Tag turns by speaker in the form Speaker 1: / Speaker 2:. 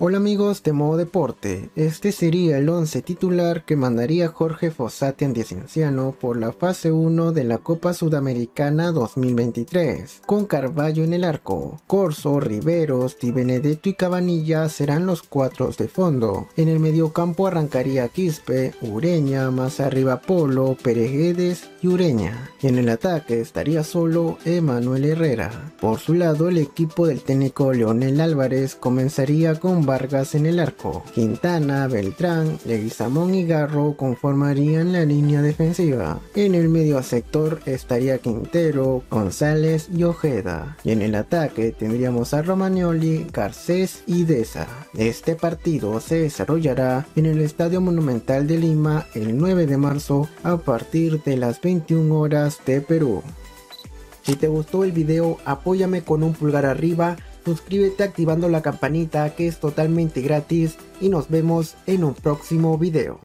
Speaker 1: Hola amigos de Modo Deporte, este sería el 11 titular que mandaría Jorge Fossati Andicienciano por la fase 1 de la Copa Sudamericana 2023, con Carvalho en el arco. Corso, Riveros, Di Benedetto y Cabanilla serán los cuatros de fondo. En el mediocampo arrancaría Quispe, Ureña, más arriba Polo, Pereguedes y Ureña. Y en el ataque estaría solo Emanuel Herrera. Por su lado, el equipo del técnico Leonel Álvarez comenzaría con Vargas en el arco. Quintana, Beltrán, Leguizamón y Garro conformarían la línea defensiva. En el medio sector estaría Quintero, González y Ojeda. Y en el ataque tendríamos a Romagnoli, Garcés y Deza. Este partido se desarrollará en el Estadio Monumental de Lima el 9 de marzo a partir de las 21 horas de Perú. Si te gustó el video, apóyame con un pulgar arriba, suscríbete activando la campanita que es totalmente gratis y nos vemos en un próximo video.